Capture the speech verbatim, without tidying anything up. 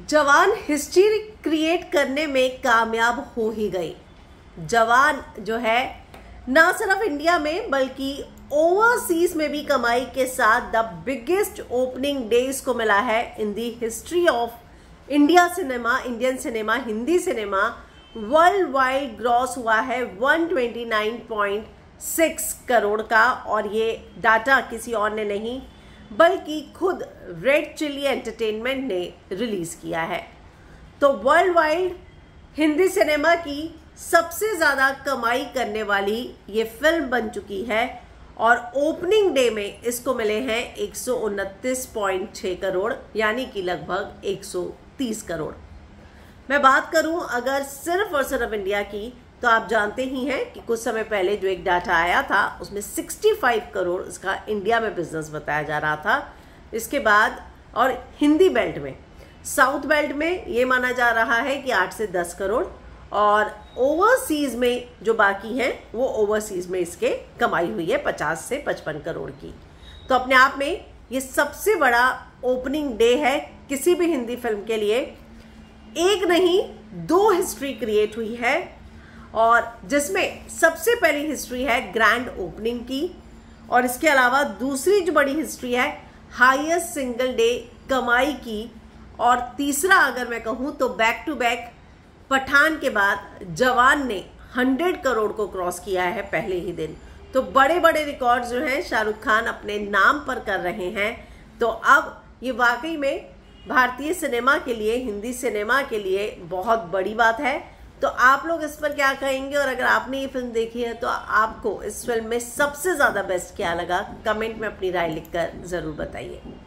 जवान history create करने में कामयाब हो ही गई। जवान जो है ना सिर्फ इंडिया में बल्कि ओवरसीज में भी कमाई के साथ द बिगेस्ट ओपनिंग डे इसको मिला है in the history of India cinema, Indian cinema, Hindi cinema. World wide gross हुआ है एक सौ उनतीस पॉइंट छह करोड़ का, और ये डाटा किसी और ने नहीं बल्कि खुद रेड चिली एंटरटेनमेंट ने रिलीज किया है। तो वर्ल्ड वाइड हिंदी सिनेमा की सबसे ज्यादा कमाई करने वाली ये फिल्म बन चुकी है, और ओपनिंग डे में इसको मिले हैं एक सौ उनतीस पॉइंट छह करोड़, यानी कि लगभग एक सौ तीस करोड़। मैं बात करूं अगर सिर्फ और सिर्फ इंडिया की, तो आप जानते ही हैं कि कुछ समय पहले जो एक डाटा आया था उसमें पैंसठ करोड़ इसका इंडिया में बिजनेस बताया जा रहा था। इसके बाद और हिंदी बेल्ट में, साउथ बेल्ट में ये माना जा रहा है कि आठ से दस करोड़, और ओवरसीज में जो बाकी हैं वो ओवरसीज में इसके कमाई हुई है पचास से पचपन करोड़ की। तो अपने आप में ये सबसे बड़ा ओपनिंग डे है किसी भी हिंदी फिल्म के लिए। एक नहीं दो हिस्ट्री क्रिएट हुई है, और जिसमें सबसे पहली हिस्ट्री है ग्रैंड ओपनिंग की, और इसके अलावा दूसरी जो बड़ी हिस्ट्री है हाईएस्ट सिंगल डे कमाई की, और तीसरा अगर मैं कहूं तो बैक टू बैक पठान के बाद जवान ने सौ करोड़ को क्रॉस किया है पहले ही दिन। तो बड़े बड़े रिकॉर्ड जो हैं शाहरुख खान अपने नाम पर कर रहे हैं। तो अब ये वाकई में भारतीय सिनेमा के लिए, हिंदी सिनेमा के लिए बहुत बड़ी बात है। तो आप लोग इस पर क्या कहेंगे, और अगर आपने ये फिल्म देखी है तो आपको इस फिल्म में सबसे ज्यादा बेस्ट क्या लगा, कमेंट में अपनी राय लिखकर जरूर बताइए।